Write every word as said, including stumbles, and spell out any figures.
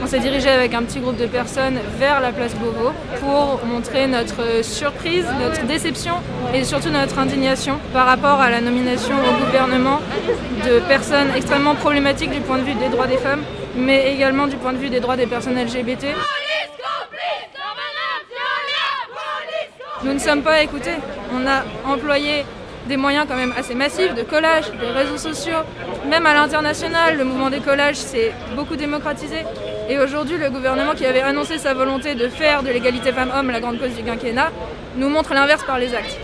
On s'est dirigé avec un petit groupe de personnes vers la place Beauvau pour montrer notre surprise, notre déception et surtout notre indignation par rapport à la nomination au gouvernement de personnes extrêmement problématiques du point de vue des droits des femmes, mais également du point de vue des droits des personnes L G B T. Nous ne sommes pas écoutés. On a employé des moyens quand même assez massifs de collage, des réseaux sociaux, même à l'international, le mouvement des collages s'est beaucoup démocratisé. Et aujourd'hui, le gouvernement qui avait annoncé sa volonté de faire de l'égalité femmes-hommes la grande cause du quinquennat nous montre l'inverse par les actes.